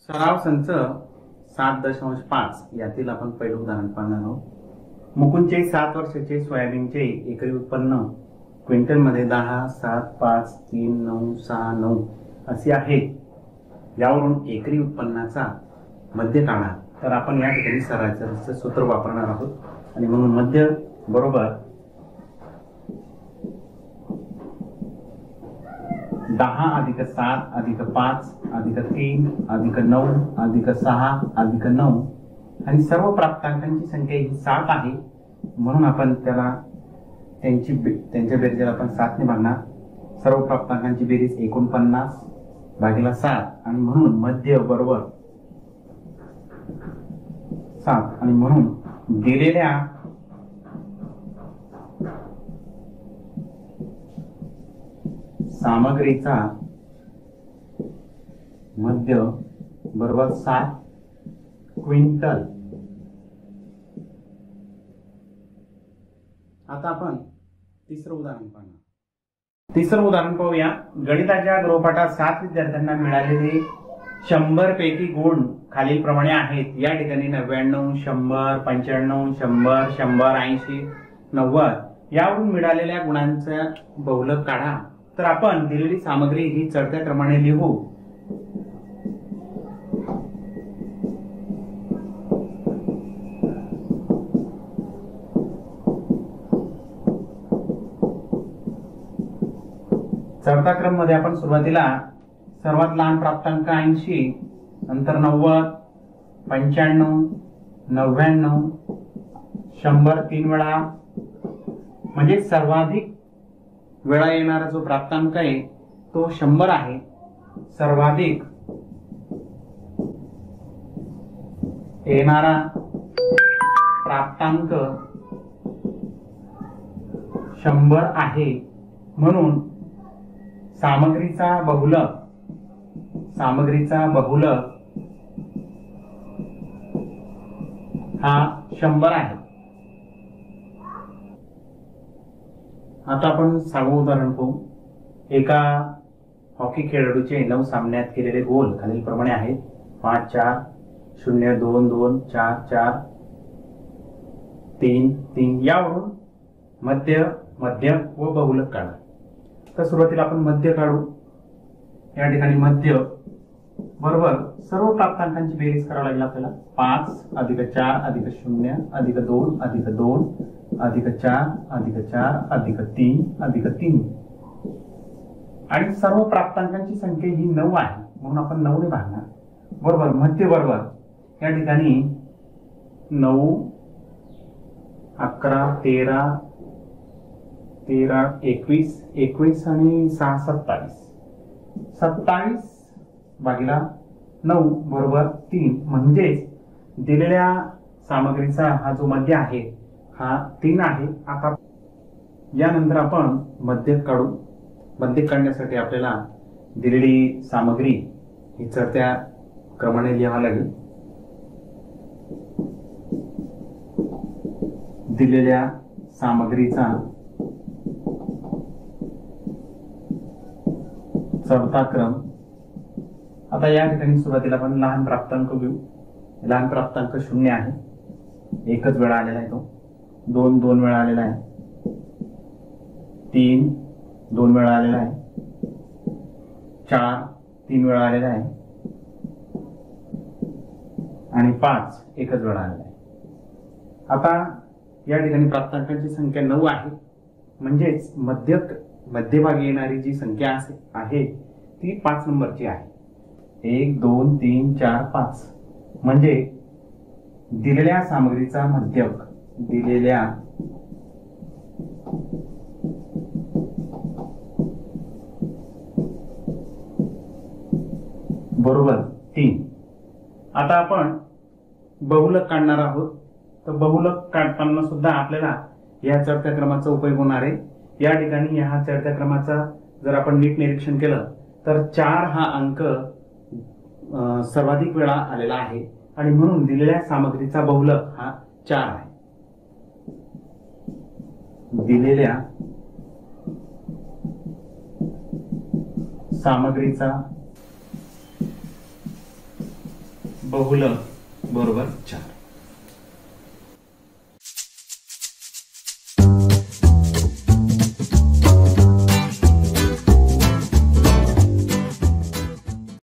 सराव संच 7.5 यातील आपण पहिलं उदाहरण पाहणार आहोत। मुकुंदचे 7 वर्षाचे सोयाबीनचे एकरी उत्पन्न क्विंटल मध्ये 10, 7, 5, 3, 9, 6, 9 असे आहे। यावरून एकरी उत्पन्नाचा मध्य काढा। तर आपण या ठिकाणी सरासरीचे सूत्र वापरणार आहोत आणि म्हणून मध्य बरोबर 10 अधिक 7 अधिक 5 अधिक 3 अधिक 9 अधिक 6 अधिक 9 आणि सर्व प्राप्तांकांची संख्या ही 7 आहे, म्हणून आपण त्याला त्यांच्या बेरजेला आपण 7 ने भागणार। सर्व प्राप्तांकांची बेरीज 49 भागिले 7 आणि म्हणून मध्य बरोबर 7 आणि म्हणून दिलेल्या सामग्रीचा मध्य बरोबर 7 क्विंटल। आता आपण तिसरं उदाहरण पाहूया। तिसरं उदाहरण पाहूया। गणिताच्या गृहपाठात 7 विद्यार्थ्यांना मिळालेले 100 पैकी गुण खालीलप्रमाणे आहेत। या ठिकाणी 99, 100, 95, 100, 100, 80, 90 यावरून मिळालेल्या गुणांचा बहुलक काढा। तर आपण दिलेली सामग्री ही चढत्या क्रमाने लिहू। चढता क्रम मध्ये आपण सुरुवातीला सर्वात लहान प्राप्तांक 80, नंतर 90, 95, 99, 100 3 वेळा, म्हणजे सर्वाधिक वेळा येणारा जो प्राप्तांक आहे तो 100 आहे। सर्वाधिक येणारा प्राप्तांक 100 आहे, म्हणून सामग्रीचा बहुलक हा 100 आहे। आता आपण 6वं उदाहरण पाहू। एका हॉकी खेळाडूचे 9 सामन्यात केलेले गोल खालीलप्रमाणे आहेत। 5, 4, 0, 2, 2, 4, 4, 3, 3 यावरून मध्य व बहुलक काढा। तर सुरुवातीला आपण मध्य काढू। या ठिकाणी मध्य बरोबर सर्व प्राप्तांकांची बेरीज करावी लागेल आपल्याला। 5 अधिक 4 अधिक 0 अधिक 2 अधिक 2 अधिक 4 अधिक 4 अधिक 3 अधिक 3 आणि सर्व प्राप्तांकांची संख्या ही 9 आहे, म्हणून आपण 9 ने भागणार। बरोबर मध्य बरोबर या ठिकाणी 9, 11, 13, 21, 21 आणि 6 27, 27 भागिले 9 बरोबर 3, म्हणजेच दिलेल्या सामग्रीचा हा जो मध्य आहे हा 3 आहे। आता यानंतर आपण मध्य काढू। मध्य काढण्यासाठी आपल्याला दिलेली सामग्री ही चढत्या क्रमाने लिहावी लागेल। दिलेल्या सामग्रीचा चढता क्रम। आता या ठिकाणी सुरुवातीला आपण लहान प्राप्तांक घेऊ। लहान प्राप्तांक 0 आहे, एकच वेळा आलेला आहे तो। 2 2 वेळा आलेला आहे, 3 2 वेळा आलेला आहे, 4 3 वेळा आलेला आहे आणि 5 एकच वेळा आलेला आहे। आता या ठिकाणी प्राप्तांकांची संख्या 9 आहे, म्हणजेच मध्यभागी येणारी जी संख्या आहे ती 5 नंबरची आहे। 1 2 3 4 5 म्हणजे दिलेल्या सामग्रीचा मध्यक दिलेल्या बरोबर 3। आता आपण बहुलक काढणार आहोत। तर बहुलक काढताना सुद्धा आपल्याला या चढत्या क्रमाचा उपयोग होणार आहे। या ठिकाणी या चढत्या क्रमाचा जर आपण नीट निरीक्षण केलं तर 4 हा अंक सर्वाधिक वेळा आलेला आहे आणि म्हणून दिलेल्या सामग्रीचा बहुलक हा 4 आहे। दिलेल्या सामग्रीचा बहुलक बरोबर 4.